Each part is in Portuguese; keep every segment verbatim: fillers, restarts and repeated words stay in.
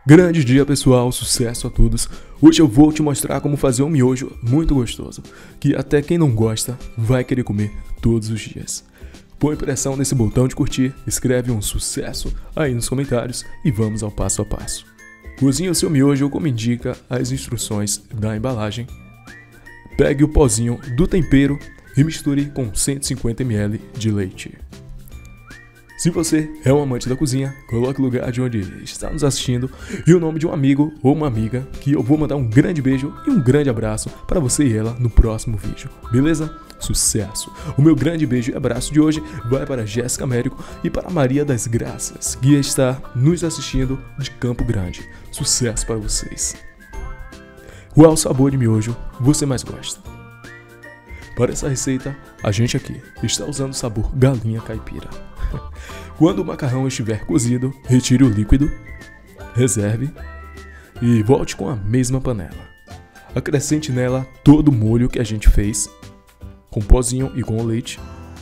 Grande dia, pessoal, sucesso a todos. Hoje eu vou te mostrar como fazer um miojo muito gostoso, que até quem não gosta vai querer comer todos os dias. Põe pressão nesse botão de curtir, escreve um sucesso aí nos comentários e vamos ao passo a passo. Cozinhe o seu miojo como indica as instruções da embalagem. Pegue o pozinho do tempero e misture com cento e cinquenta mililitros de leite. Se você é um amante da cozinha, coloque o lugar de onde está nos assistindo e o nome de um amigo ou uma amiga, que eu vou mandar um grande beijo e um grande abraço para você e ela no próximo vídeo, beleza? Sucesso! O meu grande beijo e abraço de hoje vai para Jéssica Américo e para Maria das Graças, que está nos assistindo de Campo Grande. Sucesso para vocês! Qual sabor de miojo você mais gosta? Para essa receita, a gente aqui está usando o sabor galinha caipira. Quando o macarrão estiver cozido, retire o líquido, reserve e volte com a mesma panela. Acrescente nela todo o molho que a gente fez, com pozinho e com o leite.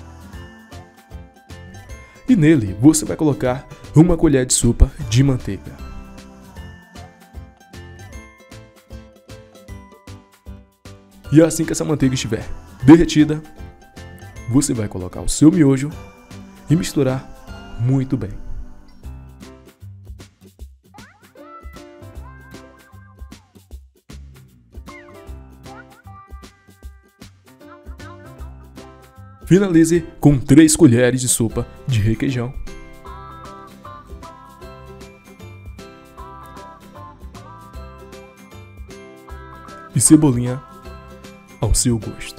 E nele você vai colocar uma colher de sopa de manteiga. E assim que essa manteiga estiver derretida, você vai colocar o seu miojo e misturar muito bem. Finalize com três colheres de sopa de requeijão. E cebolinha ao seu gosto.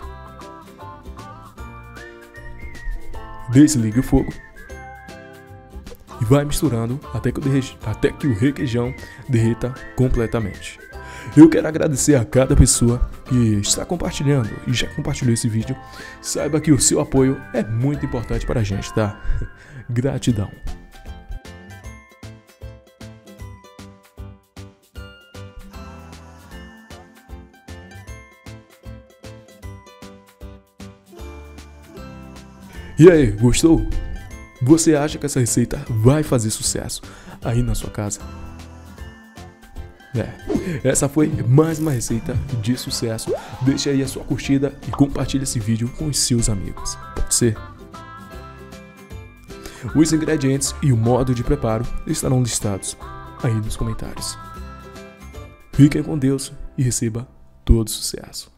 Desligue o fogo e vai misturando até que, o derre... até que o requeijão derreta completamente. Eu quero agradecer a cada pessoa que está compartilhando e já compartilhou esse vídeo. Saiba que o seu apoio é muito importante para a gente, tá? Gratidão. E aí, gostou? Você acha que essa receita vai fazer sucesso aí na sua casa? É, essa foi mais uma receita de sucesso. Deixa aí a sua curtida e compartilhe esse vídeo com os seus amigos. Pode ser? Os ingredientes e o modo de preparo estarão listados aí nos comentários. Fiquem com Deus e receba todo sucesso.